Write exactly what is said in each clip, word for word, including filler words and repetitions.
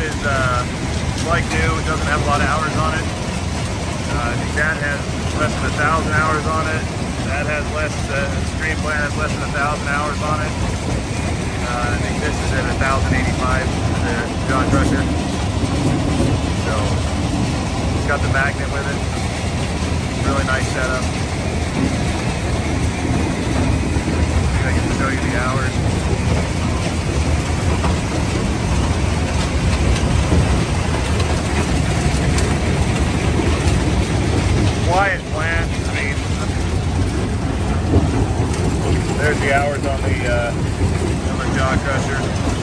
is uh, like new. It doesn't have a lot of hours on it. Uh, I think that has less than a thousand hours on it. That has less. Uh, Stream Plan has less than a thousand hours on it. Uh, I think this is at one thousand eighty-five for the jaw crusher. So it's got the magnet with it. Really nice setup. See if I can show you the hours. Quiet plant. I mean, there's the hours on the uh, Miller jaw crusher.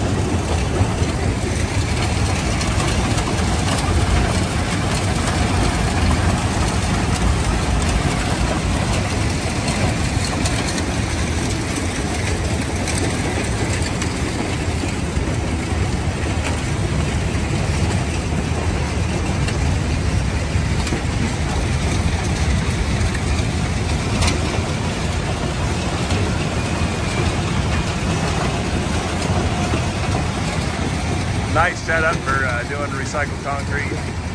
Nice setup for uh, doing recycled concrete.